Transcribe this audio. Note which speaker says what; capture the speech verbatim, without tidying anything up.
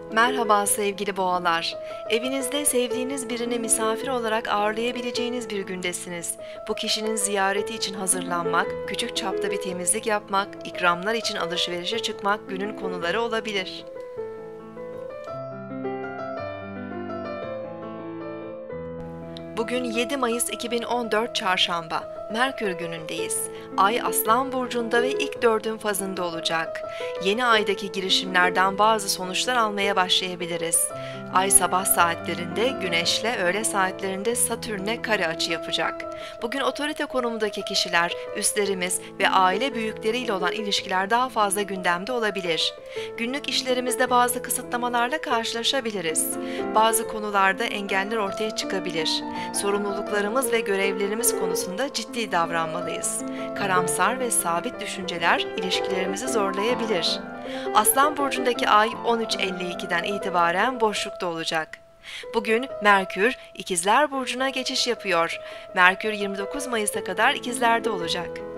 Speaker 1: Merhaba sevgili boğalar. Evinizde sevdiğiniz birini misafir olarak ağırlayabileceğiniz bir gündesiniz. Bu kişinin ziyareti için hazırlanmak, küçük çapta bir temizlik yapmak, ikramlar için alışverişe çıkmak günün konuları olabilir. Bugün yedi Mayıs iki bin on dört Çarşamba, Merkür günündeyiz. Ay Aslan Burcu'nda ve ilk dördün fazında olacak. Yeni aydaki girişimlerden bazı sonuçlar almaya başlayabiliriz. Ay sabah saatlerinde Güneş'le öğle saatlerinde Satürn'e kare açı yapacak. Bugün otorite konumundaki kişiler, üstlerimiz ve aile büyükleriyle olan ilişkiler daha fazla gündemde olabilir. Günlük işlerimizde bazı kısıtlamalarla karşılaşabiliriz. Bazı konularda engeller ortaya çıkabilir. Sorumluluklarımız ve görevlerimiz konusunda ciddi davranmalıyız. Karamsar ve sabit düşünceler ilişkilerimizi zorlayabilir. Aslan burcundaki ay on üç elli ikiden itibaren boşlukta olacak. Bugün Merkür İkizler Burcu'na geçiş yapıyor. Merkür yirmi dokuz Mayıs'a kadar İkizler'de olacak.